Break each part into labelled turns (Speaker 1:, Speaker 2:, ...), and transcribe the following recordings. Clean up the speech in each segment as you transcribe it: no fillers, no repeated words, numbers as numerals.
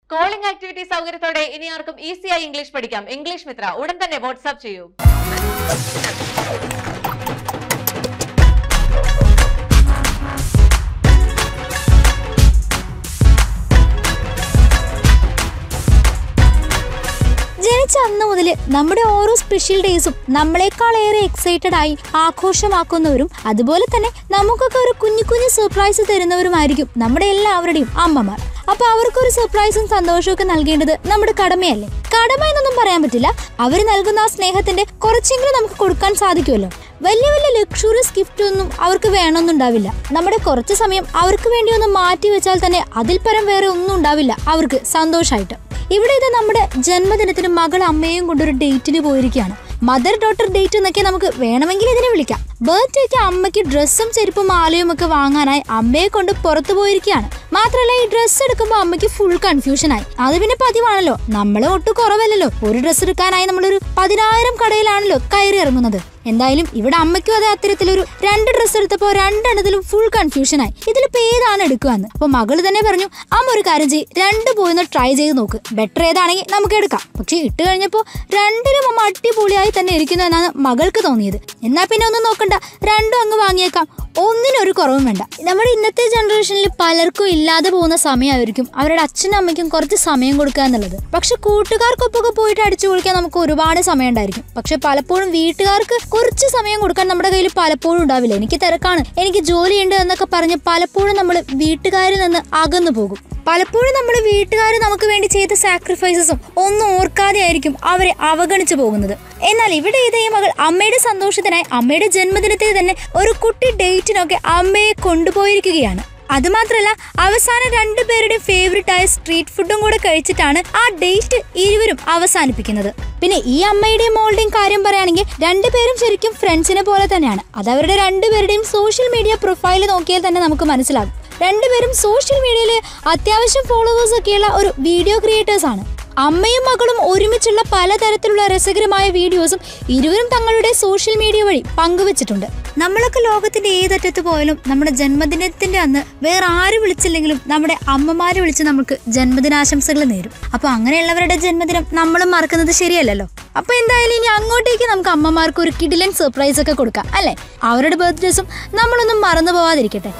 Speaker 1: Calling activity സൗകര്യത്തോടെ ഇനി ആർക്കും ഈസിയായി ഇംഗ്ലീഷ് പഠിക്കാം. ഇംഗ്ലീഷ് മിത്ര ഉടൻ തന്നെ വാട്സ്ആപ്പ് ചെയ്യൂ.
Speaker 2: ജനിച്ച അന്ന് മുതൽ നമ്മുടെ ഓരോ സ്പെഷ്യൽ ഡേയ്സും നമ്മളെക്കാളേറെ എക്സൈറ്റഡ് ആയി ആഘോഷമാക്കുന്നവരും അതുപോലെ തന്നെ നമുക്കൊക്കെ ഒരു കുഞ്ഞു കുഞ്ഞു സർപ്രൈസ് തരുന്നവരുമായിരിക്കും നമ്മുടെ എല്ലാവരുടെയും അമ്മമാർ. അപ്പൊ അവർക്കൊരു സർപ്രൈസും സന്തോഷവും ഒക്കെ നൽകേണ്ടത് നമ്മുടെ കടമയല്ലേ? കടമ എന്നൊന്നും പറയാൻ പറ്റില്ല. അവർ നൽകുന്ന ആ സ്നേഹത്തിന്റെ കുറച്ചെങ്കിലും നമുക്ക് കൊടുക്കാൻ സാധിക്കുമല്ലോ. വലിയ വലിയ ലക്ഷൂറിയസ് ഗിഫ്റ്റ് ഒന്നും അവർക്ക് വേണമെന്നുണ്ടാവില്ല. നമ്മുടെ കുറച്ച് സമയം അവർക്ക് വേണ്ടി ഒന്ന് മാറ്റി വെച്ചാൽ തന്നെ അതിൽ പരം വേറെ ഒന്നും ഉണ്ടാവില്ല അവർക്ക് സന്തോഷമായിട്ട്. ഇവിടെ ഇത് നമ്മുടെ ജന്മദിനത്തിന് മകൾ അമ്മയും കൊണ്ടൊരു ഡേറ്റിന് പോയിരിക്കുകയാണ്. മദർ ഡോട്ടർ ഡേറ്റ് എന്നൊക്കെ നമുക്ക് വേണമെങ്കിൽ ഇതിനെ വിളിക്കാം. ബർത്ത്ഡേക്ക് അമ്മയ്ക്ക് ഡ്രസ്സും ചെരുപ്പും മാലയും ഒക്കെ വാങ്ങാനായി അമ്മയെ കൊണ്ട് പുറത്തു പോയിരിക്കുകയാണ്. മാത്രമല്ല ഈ ഡ്രസ്സ് എടുക്കുമ്പോൾ അമ്മയ്ക്ക് ഫുൾ കൺഫ്യൂഷൻ ആയി. അത് പിന്നെ പതിവാണല്ലോ, നമ്മള് ഒട്ടും കുറവല്ലല്ലോ. ഒരു ഡ്രസ്സ് എടുക്കാനായി നമ്മളൊരു 10,000 കടയിലാണല്ലോ കയറി ഇറങ്ങുന്നത്. എന്തായാലും ഇവിടെ അമ്മയ്ക്കും അതേ അത്തരത്തിലൊരു 2 ഡ്രസ്സ് എടുത്തപ്പോൾ 2 ഫുൾ കൺഫ്യൂഷൻ ആയി. ഇതിലിപ്പോ ഏതാണ് എടുക്കുകയെന്ന്. അപ്പൊ മകള് തന്നെ പറഞ്ഞു, അമ്മ ഒരു കാര്യം ചെയ്യ്, 2 പോയിന്ന് ട്രൈ ചെയ്ത് നോക്ക്, ബെറ്റർ ഏതാണെങ്കിൽ നമുക്ക് എടുക്കാം. പക്ഷെ ഇട്ട് കഴിഞ്ഞപ്പോ 2ലും അമ്മ അടിപൊളിയായി തന്നെ ഇരിക്കുന്നു എന്നാണ് മകൾക്ക് തോന്നിയത്. എന്നാ പിന്നെ ഒന്നും നോക്കണ്ട, 2 അങ്ങ് വാങ്ങിയേക്കാം, ഒന്നിനൊരു കുറവും വേണ്ട. നമ്മുടെ ഇന്നത്തെ ജനറേഷനിൽ പലർക്കും ഇല്ലാതെ പോകുന്ന സമയമായിരിക്കും അവരുടെ അച്ഛനും അമ്മയ്ക്കും കുറച്ച് സമയം കൊടുക്കുക എന്നുള്ളത്. പക്ഷെ കൂട്ടുകാർക്കൊപ്പൊക്കെ പോയിട്ട് അടിച്ചു പൊളിക്കാൻ നമുക്ക് ഒരുപാട് സമയം ഉണ്ടായിരിക്കും. പക്ഷെ പലപ്പോഴും വീട്ടുകാർക്ക് കുറച്ച് സമയം കൊടുക്കാൻ നമ്മുടെ കയ്യിൽ പലപ്പോഴും ഉണ്ടാവില്ല. എനിക്ക് തിരക്കാണ്, എനിക്ക് ജോലിയുണ്ട് എന്നൊക്കെ പറഞ്ഞ് പലപ്പോഴും നമ്മൾ വീട്ടുകാരിൽ നിന്ന് അകന്നു പോകും. പലപ്പോഴും നമ്മുടെ വീട്ടുകാർ നമുക്ക് വേണ്ടി ചെയ്ത സാക്രിഫൈസസും ഒന്നും ഓർക്കാതെ ആയിരിക്കും അവരെ അവഗണിച്ചു പോകുന്നത്. എന്നാൽ ഇവിടെ ഇതേ മകൾ അമ്മയുടെ സന്തോഷത്തിനായി അമ്മയുടെ ജന്മദിനത്തിൽ തന്നെ ഒരു കുട്ടി ഡേറ്റിനൊക്കെ അമ്മയെ കൊണ്ടുപോയിരിക്കുകയാണ്. അതുമാത്രമല്ല അവസാനം 2 പേരുടെയും ഫേവറേറ്റ് ആയ സ്ട്രീറ്റ് ഫുഡും കൂടെ കഴിച്ചിട്ടാണ് ആ ഡേറ്റ് ഇരുവരും അവസാനിപ്പിക്കുന്നത്. പിന്നെ ഈ അമ്മയുടെയും മോളുടെയും കാര്യം പറയുകയാണെങ്കിൽ 2 പേരും ശരിക്കും ഫ്രണ്ട്സിനെ പോലെ തന്നെയാണ്. അത് അവരുടെ 2 പേരുടെയും സോഷ്യൽ മീഡിയ പ്രൊഫൈൽ നോക്കിയാൽ തന്നെ നമുക്ക് മനസ്സിലാകും. 2 പേരും സോഷ്യൽ മീഡിയയിൽ അത്യാവശ്യം ഫോളോവേഴ്സ് ഒക്കെയുള്ള ഒരു വീഡിയോ ക്രിയേറ്റേഴ്സ് ആണ്. അമ്മയും മകളും ഒരുമിച്ചുള്ള പലതരത്തിലുള്ള രസകരമായ വീഡിയോസും ഇരുവരും തങ്ങളുടെ സോഷ്യൽ മീഡിയ വഴി പങ്കുവച്ചിട്ടുണ്ട്. നമ്മളൊക്കെ ലോകത്തിന്റെ ഏതറ്റത്ത് പോയാലും നമ്മുടെ ജന്മദിനത്തിന്റെ അന്ന് വേറെ ആര് വിളിച്ചില്ലെങ്കിലും നമ്മുടെ അമ്മമാര് വിളിച്ച് നമുക്ക് ജന്മദിനാശംസകൾ നേരും. അപ്പൊ അങ്ങനെയുള്ളവരുടെ ജന്മദിനം നമ്മളും മറക്കുന്നത് ശരിയല്ലല്ലോ. അപ്പൊ എന്തായാലും ഇനി അങ്ങോട്ടേക്ക് നമുക്ക് അമ്മമാർക്ക് ഒരു കിടിലൻ സർപ്രൈസ് ഒക്കെ കൊടുക്കാം അല്ലെ? അവരുടെ ബർത്ത്ഡേസും നമ്മളൊന്നും മറന്നു പോവാതിരിക്കട്ടെ.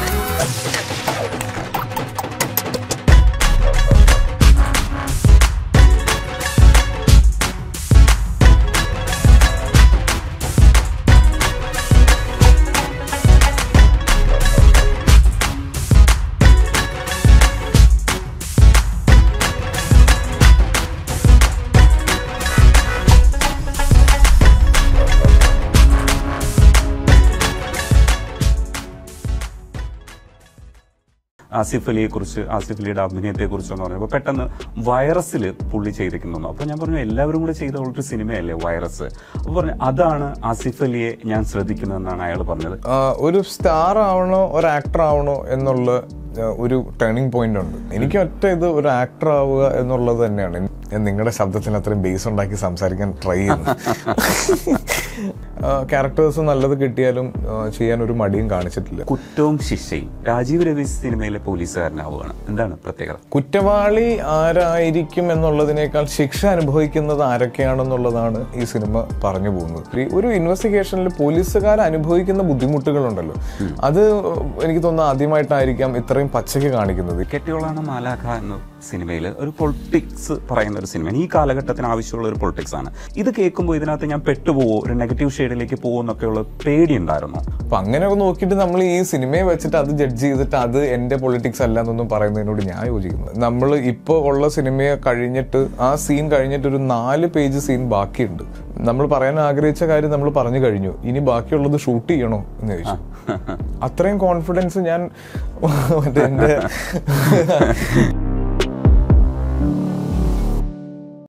Speaker 3: ആസിഫ് അലിയെക്കുറിച്ച്, ആസിഫ് അലിയുടെ അഭിനയത്തെക്കുറിച്ചെന്ന് പറഞ്ഞപ്പോൾ പെട്ടെന്ന് വൈറസിൽ പുള്ളി ചെയ്തിരിക്കുന്നു. അപ്പോൾ ഞാൻ പറഞ്ഞു എല്ലാവരും കൂടെ ചെയ്ത ഒരു സിനിമയല്ലേ വൈറസ്. അപ്പോൾ പറഞ്ഞു അതാണ് ആസിഫ് അലിയെ ഞാൻ ശ്രദ്ധിക്കുന്നതെന്നാണ് അയാൾ പറഞ്ഞത്.
Speaker 4: ഒരു സ്റ്റാർ ആവണോ ഒരു ആക്ടർ ആവണോ എന്നുള്ള ഒരു ടേണിംഗ് പോയിന്റ് ഉണ്ട്. എനിക്ക് ഒറ്റ ഇത് ഒരു ആക്ടർ ആവുക എന്നുള്ളത് തന്നെയാണ്. ഞാൻ നിങ്ങളുടെ ശബ്ദത്തിന് അത്രയും ബേസ് ഉണ്ടാക്കി സംസാരിക്കാൻ ട്രൈ ചെയ്യുന്നു. ക്യാരക്ടേഴ്സ് നല്ലത് കിട്ടിയാലും ചെയ്യാൻ ഒരു മടിയും കാണിച്ചിട്ടില്ല.
Speaker 3: കുറ്റവും ശിക്ഷയും രാജീവ് രവി സിനിമയിലെ പോലീസുകാരനാവുകയാണ്. എന്താണ് പ്രത്യേകത?
Speaker 4: കുറ്റവാളി ആരായിരിക്കും എന്നുള്ളതിനേക്കാൾ ശിക്ഷ അനുഭവിക്കുന്നത് ആരൊക്കെയാണെന്നുള്ളതാണ് ഈ സിനിമ പറഞ്ഞു പോകുന്നത്. ഒരു ഇൻവെസ്റ്റിഗേഷനിൽ പോലീസുകാർ അനുഭവിക്കുന്ന ബുദ്ധിമുട്ടുകളുണ്ടല്ലോ, അത് എനിക്ക് തോന്നുന്നു ആദ്യമായിട്ടായിരിക്കാം ഇത്രയും പച്ചയ്ക്ക് കാണിക്കുന്നത്.
Speaker 3: കെട്ടിയോളാണ് മാലാഖ എന്ന സിനിമയിൽ ഒരു പൊളിറ്റിക്സ് പറയുന്ന ഒരു സിനിമയാണ്. ഈ കാലഘട്ടത്തിന് ആവശ്യമുള്ള ഒരു പൊളിറ്റിക്സ് ആണ്. ഇത് കേൾക്കുമ്പോൾ ഇതിനകത്ത് ഞാൻ പെട്ടുപോകുമോ, ഒരു നെഗറ്റീവ് ഷെയ്ഡിലേക്ക് പോകുമെന്നൊക്കെയുള്ള പേടി ഉണ്ടായിരുന്നു.
Speaker 4: അപ്പൊ അങ്ങനെയൊക്കെ നോക്കിയിട്ട് നമ്മൾ ഈ സിനിമയെ വെച്ചിട്ട് അത് ജഡ്ജ് ചെയ്തിട്ട് അത് എന്റെ പൊളിറ്റിക്സ് അല്ല എന്നൊന്നും പറയുന്നതിനോട് ഞാൻ യോജിക്കുന്നത്. നമ്മൾ ഇപ്പോൾ ഉള്ള സിനിമയെ കഴിഞ്ഞിട്ട് ആ സീൻ കഴിഞ്ഞിട്ട് ഒരു 4 പേജ് സീൻ ബാക്കിയുണ്ട്. നമ്മൾ പറയാൻ ആഗ്രഹിച്ച കാര്യം നമ്മൾ പറഞ്ഞു കഴിഞ്ഞു, ഇനി ബാക്കിയുള്ളത് ഷൂട്ട് ചെയ്യണോ എന്ന് ചോദിച്ചു. അത്രയും കോൺഫിഡൻസ് ഞാൻ എന്റെ